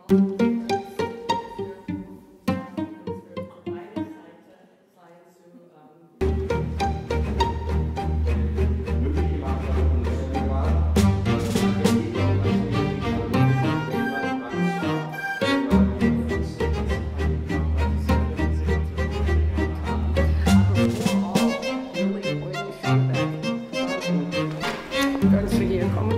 Ganz für hier kommen.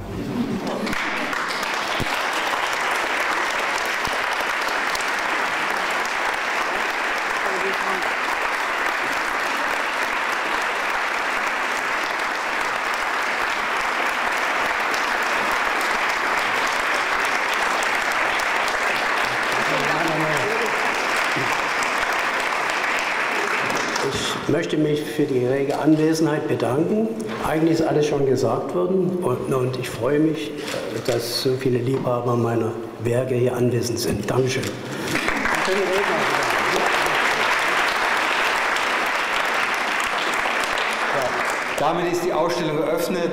Ich möchte mich für die rege Anwesenheit bedanken. Eigentlich ist alles schon gesagt worden und ich freue mich, dass so viele Liebhaber meiner Werke hier anwesend sind. Dankeschön. Damit ist die Ausstellung eröffnet.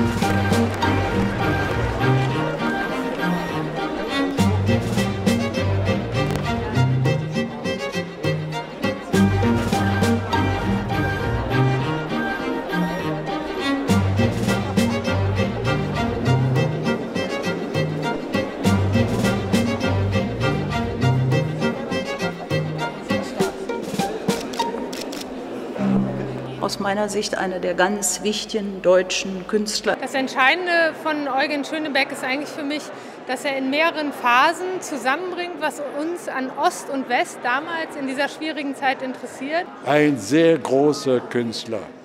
Aus meiner Sicht einer der ganz wichtigen deutschen Künstler. Das Entscheidende von Eugen Schönebeck ist eigentlich für mich, dass er in mehreren Phasen zusammenbringt, was uns an Ost und West damals in dieser schwierigen Zeit interessiert. Ein sehr großer Künstler.